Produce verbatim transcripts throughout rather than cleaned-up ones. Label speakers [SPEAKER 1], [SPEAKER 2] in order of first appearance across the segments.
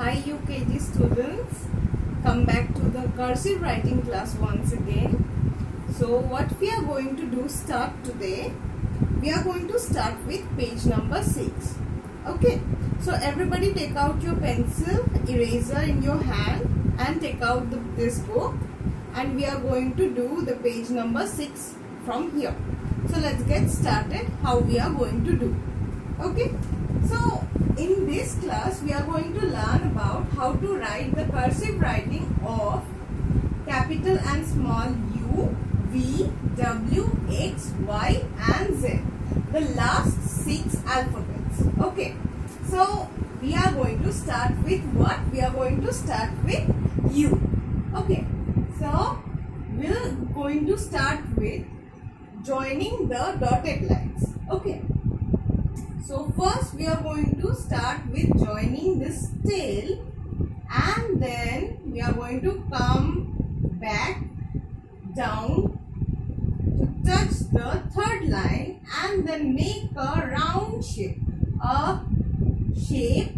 [SPEAKER 1] Hi U K G students, come back to the cursive writing class once again. So what we are going to do start today, we are going to start with page number six. Okay, so everybody take out your pencil, eraser in your hand and take out the, this book, and we are going to do the page number six from here. So let's get started how we are going to do. Okay, so in this class we are going to learn about how to write the cursive writing of capital and small U, V, W, X, Y and Z, the last six alphabets. Okay, so we are going to start with what? We are going to start with U. Okay, so we are going to start with joining the dotted lines. Okay, so first we are going to start with joining this tail, and then we are going to come back down to touch the third line and then make a round shape, a shape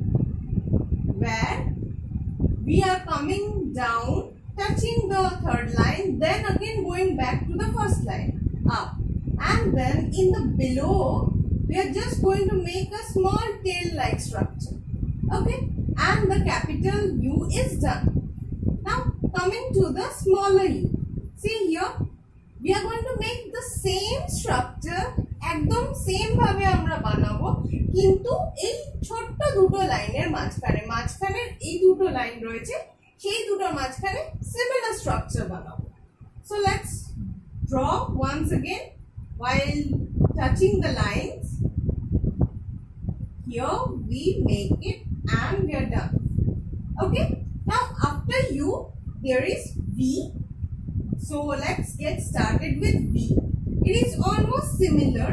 [SPEAKER 1] where we are coming down, touching the third line, then again going back to the first line, up, and then in the below we are just going to make a small tail like structure. Okay, and the capital U is done. Now coming to the smaller U, see here we are going to make the same structure, একদম same ভাবে আমরা বানাবো, কিন্তু এই ছোট্ট দুটো লাইনের মাঝখানে মাঝখানে এই দুটো লাইন রয়েছে, সেই দুটোর মাঝখানে similar structure বানাবো. So let's draw once again while touching the lines. Here we make it and we are done. Okay, now after U there is V. So let's get started with V. It is almost similar,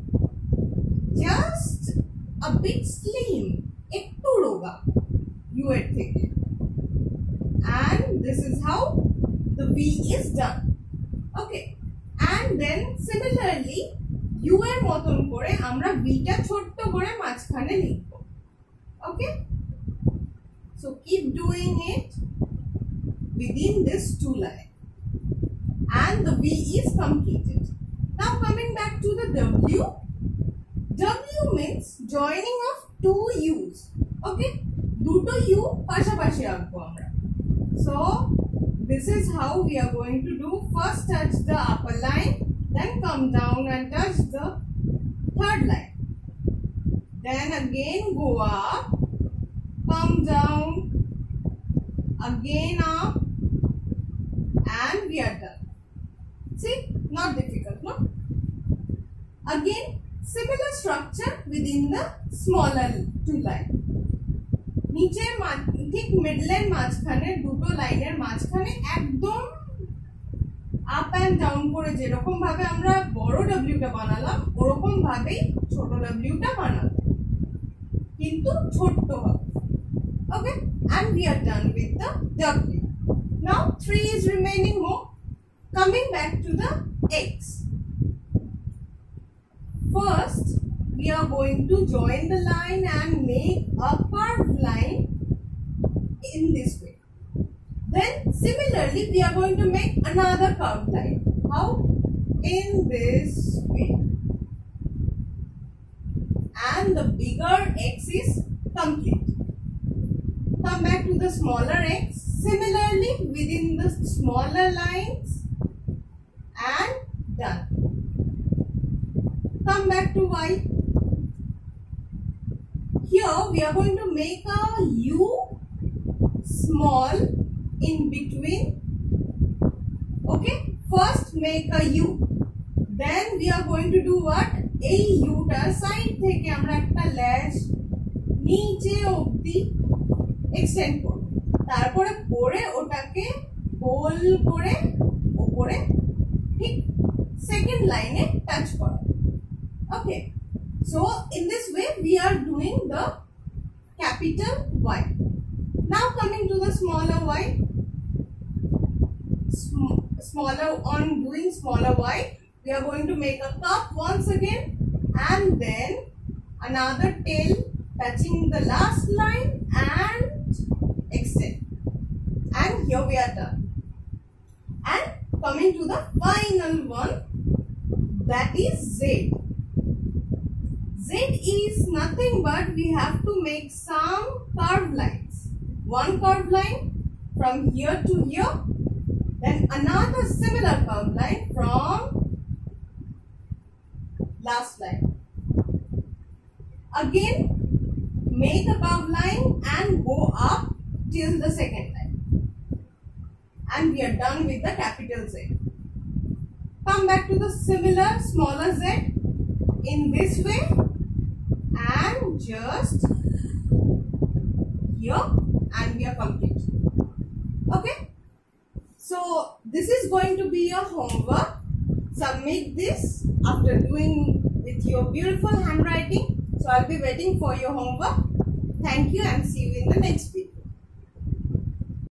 [SPEAKER 1] just a bit slim, ekটু রোগা U এর থেকে, and this is how the V is done. Okay, and then similarly U এর মতন করে আমরা V টা ছোট্ট করে মাঝখানে লিখব. Okay, so keep doing it within this two line and the V is completed. Now coming back to the W. W means joining of two U's. Okay, দুটো U পাশাপাশি আঁকবো আমরা. So this is how we are going to do. First touch the upper line, then come down and touch the third line, then again go up, come down, again up, and we are done. See, not difficult, no? Again similar structure within the smaller two line. নিচে ঠিক মিডলের মাঝখানে দুটো লাইনের মাঝখানে একদম up and down করে যেরকম ভাবে আমরা বড় W টা বানালাম ওরকম ভাবেই ছোট W টা বানাবো, কিন্তু ছোট হবে. Okay, and we are done with the W. Now three is remaining more. Coming back to the X. First we are going to join the line and make a curved line in this way. Then similarly we are going to make another curved line. How? In this way. And the bigger X is complete. Come back to the smaller X. Similarly within the smaller lines and done. Come back to Y. Here we are going to make a U small in between. Okay, first make a U, then we are going to do what? A U টার side থেকে আমরা একটা ল্যাশ নিচে অবধি extend করব, তারপরে পরে ওটাকে গোল করে উপরে ঠিক সেকেন্ড লাইনে টাচ করা. Okay, so in this way we are doing the capital Y. Now coming to the smaller Y. Sm smaller on doing smaller Y, we are going to make a cup once again, and then another tail touching the last line and here we are done. And coming to the final one, that is Z. Z is nothing but we have to make some curved lines. One curved line from here to here, then another similar curved line from last line. Again, make a curved line and go up till the second line. And we are done with the capital Z. Come back to the similar smaller Z in this way and just here, and we are complete. Okay. So this is going to be your homework. Submit this after doing with your beautiful handwriting. So I'll be waiting for your homework. Thank you and see you in the next video.